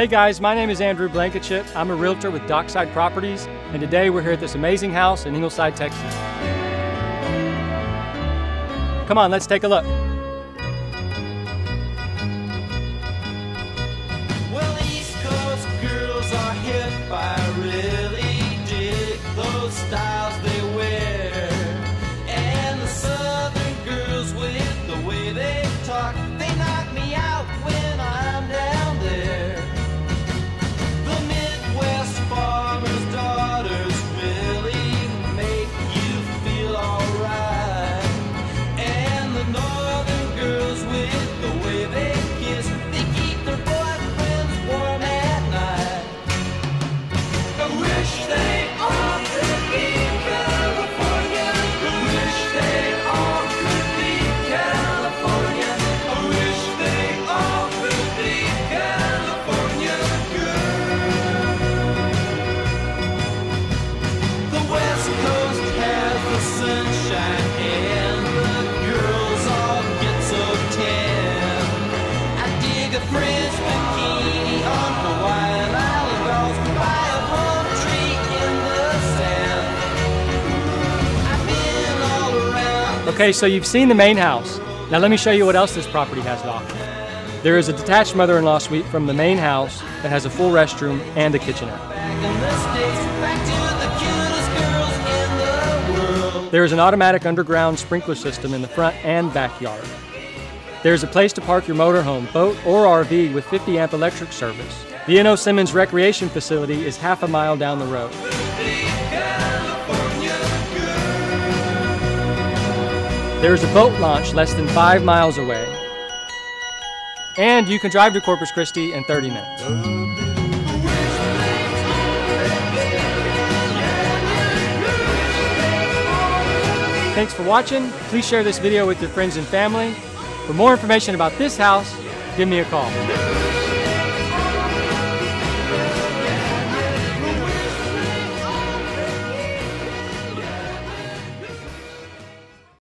Hey guys, my name is Andrew Blankenship. I'm a realtor with Dockside Properties, and today we're here at this amazing house in Ingleside, Texas. Come on, let's take a look. Well, East Coast girls are hip. I really dig those styles they wear. And the Southern girls with the way they talk, they knock me out when I'm down there. The Midwest farmers' daughters really make you feel alright. And the Northern girls with the way they kiss, they keep their boyfriends warm at night. I wish they all could be California. I wish they all could be California. I wish they all could be California girls. The West Coast has the sunshine and the girls all get so tan. I dig a French bikini on Hawaiian Island girls by a palm tree in the sand. I've been all around. Okay, so you've seen the main house. Now let me show you what else this property has to offer. There is a detached mother-in-law suite from the main house that has a full restroom and a kitchenette. Back in the States, back to the cutest girls in the world. There is an automatic underground sprinkler system in the front and backyard. There is a place to park your motorhome, boat, or RV with 50 amp electric service. The N.O. Simmons Recreation Facility is half a mile down the road. There is a boat launch less than 5 miles away. And you can drive to Corpus Christi in 30 minutes. Thanks for watching. Please share this video with your friends and family. For more information about this house, give me a call.